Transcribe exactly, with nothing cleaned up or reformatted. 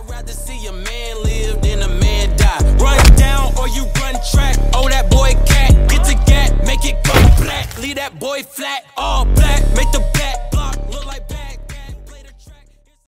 I'd rather see a man live than a man die. Run down or you run track. Oh, that boy cat, get the gat, make it go black. Leave that boy flat, all black.